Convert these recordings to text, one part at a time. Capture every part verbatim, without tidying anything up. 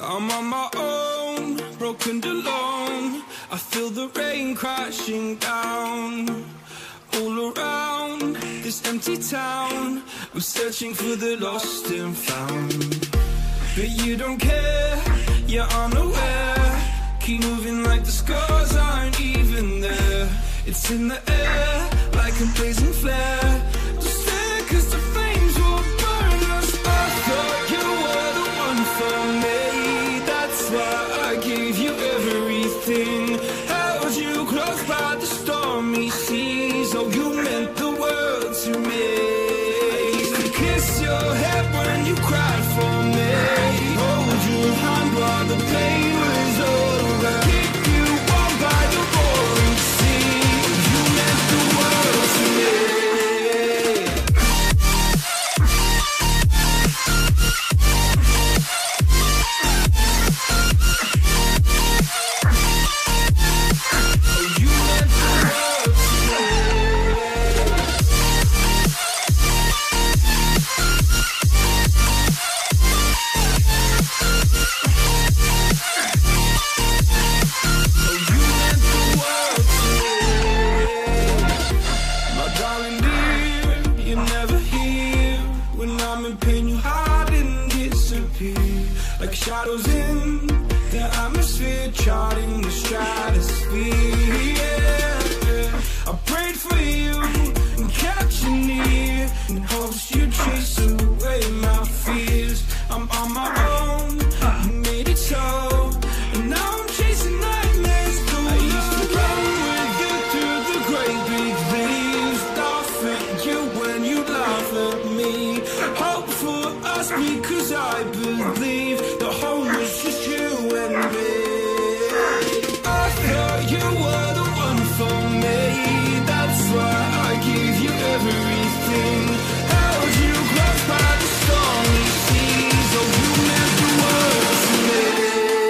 I'm on my own, broken and alone. I feel the rain crashing down all around this empty town. I'm searching for the lost and found, but you don't care, you're unaware. Keep moving like the scars aren't even there. It's in the air like a blazing flare. Just stare, cause the flames will burn us. I thought you were the one for me, that's why I gave you everything. Held you close by the stormy seas. Oh, you meant the world to me. I used to kiss your head when you cried for me, hold your hand while the pain was over, keep you warm by the roaring sea. You meant the world to me. Like shadows in the atmosphere, charting the stratosphere. Yeah. I prayed for you and kept you near, in hopes you'd chase away my fears. I'm on my own, you made it so, and now I'm chasing nightmares through. I used to run with you through the great big leaves, laugh at you when you laugh at me. Hope for us because I believe the whole was just you and me. I thought you were the one for me, that's why I gave you everything. Held you close by the stormy seas. Oh, you meant the world to me.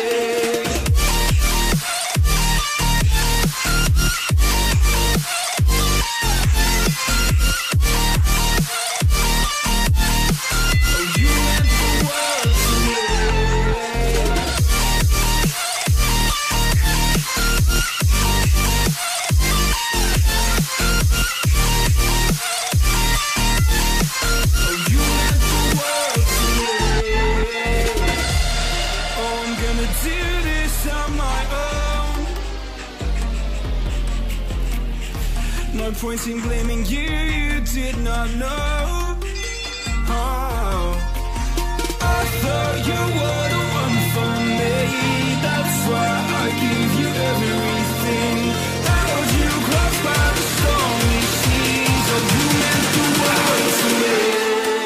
No point in blaming you, you did not know. Oh, I thought you were the one for me, that's why I gave you everything. Held you close by the stormy seas. Oh, you meant the world to me.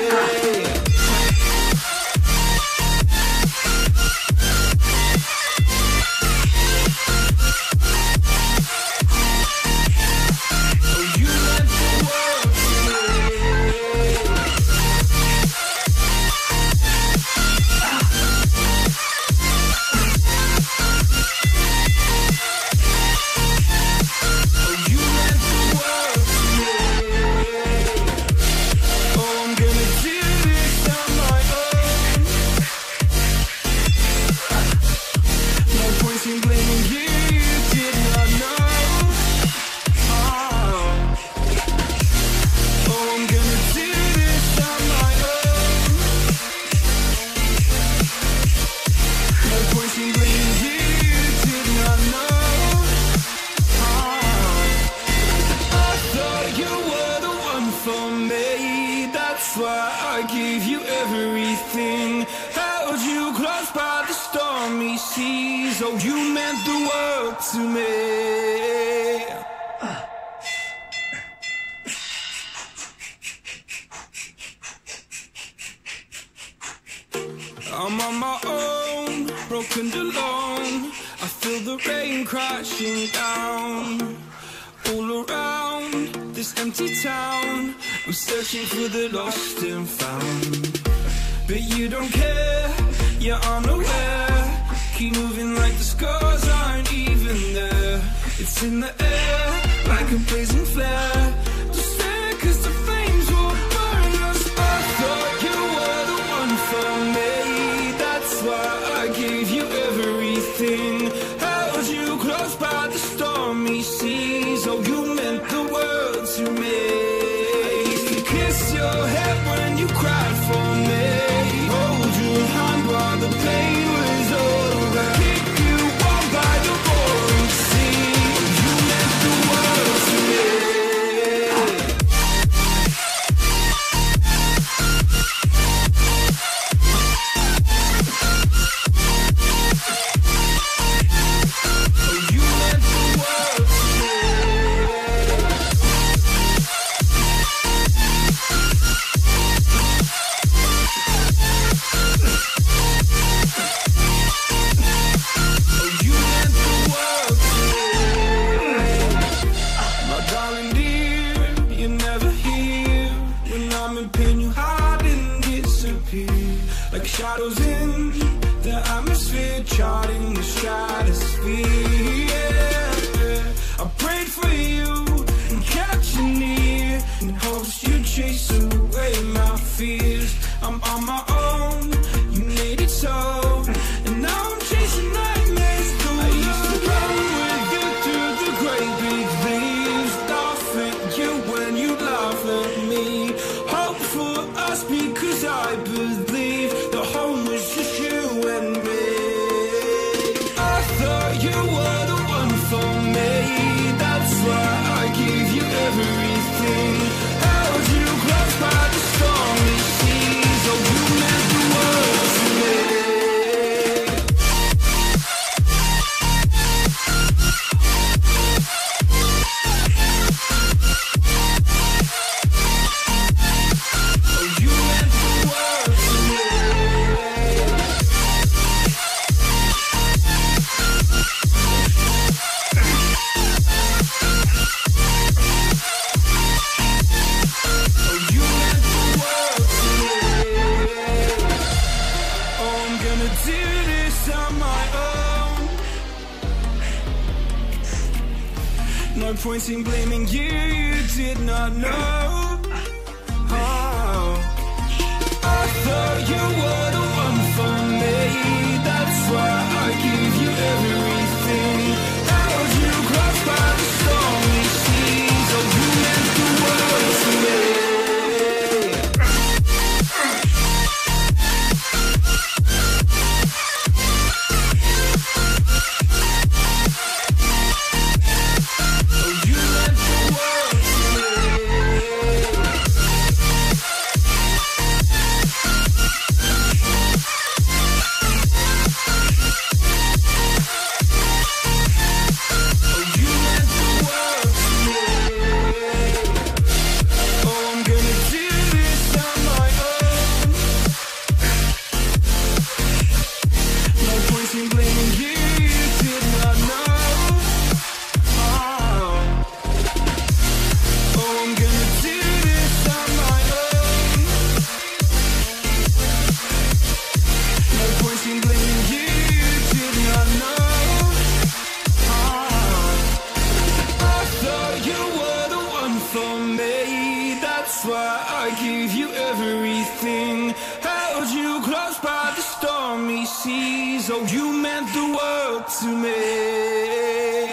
I gave you everything, held you close by the stormy seas. Oh, you meant the world to me. I'm on my own, broken and alone. I feel the rain crashing down all around this empty town. I'm searching for the lost and found, but you don't care, you're unaware. Keep moving like the scars aren't even there. It's in the air like a blazing flare. Just stare, cause the flames will burn us. I thought you were the one for me, that's why I gave charting the stratosphere. Yeah. I prayed for you and kept you near in hopes you'd chase away my fears. I'm on my own, you made it so, and now I'm chasing nightmares through. I used to run with you through the great big leaves, laugh at you when you laugh at me. Hope for us because I believe the home was just you and me. I thought you were the one for me, that's why I gave you everything. Held you close by the stormy seas, oh you meant the world to me. No point in blaming you, you did not know. Oh, I thought you were the one for me, that's why I gave you everything. Held you close by the stormy seas, oh you meant the world to me. Oh, you meant the world to me.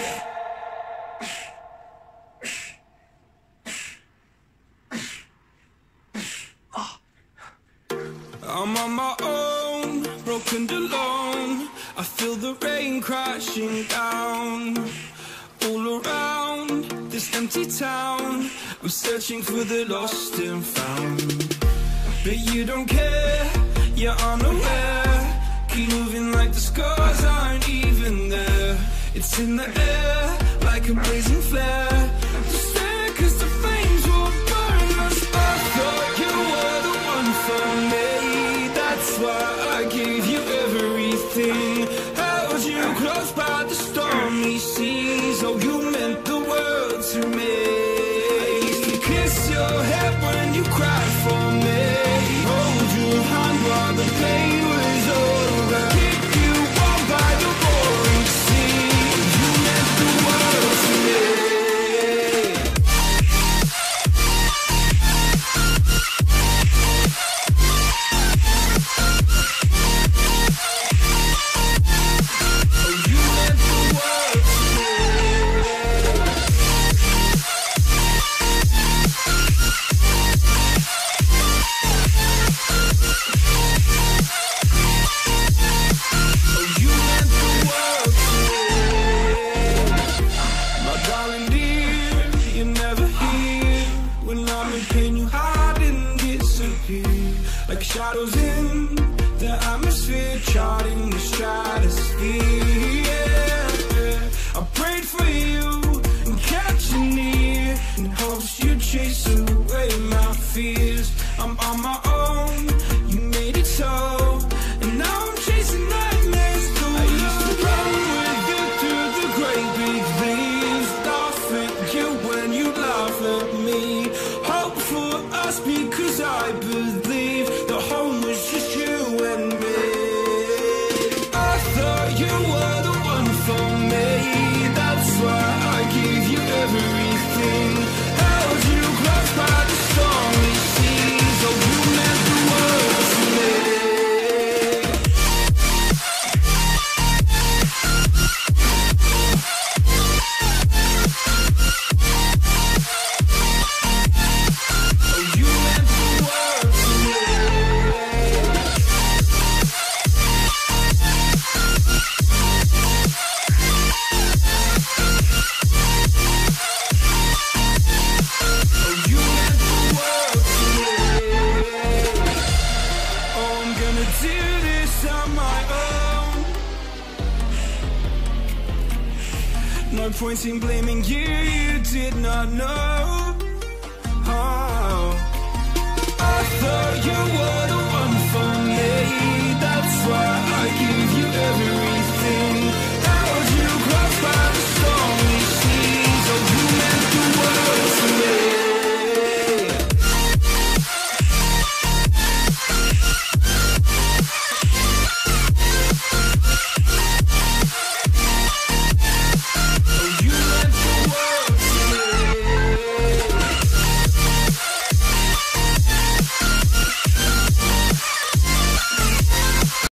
I'm on my own, broken alone. I feel the rain crashing down all around this empty town. I'm searching for the lost and found, but you don't care, you're unaware. Keep moving like the scars aren't even there. It's in the air like a blazing flare. Just stare cause the flames will burn us. I thought you were the one for me, that's why I gave you everything. Held you close by the stormy seas, oh you meant the world to me. I used to kiss your head when you cried for me, hold your hand while the pain was over. Keep you warm by the roaring sea, you meant the world to me. Like shadows in the atmosphere, charting the stratosphere. Yeah. I prayed for you and kept you near in hopes you'd chase away my fears. I'm on my own, you made it so, and now I'm chasing nightmares through. I used to run with you through the great big leaves, laugh at you when you laugh at me. Hope for us because I believe the home was just you were the one for me. That's why I give you everything. Held you close by the stormy seas. Oh, you meant the world to me. No point in blaming you, you did not know. Oh, I thought you were the one for me. That's why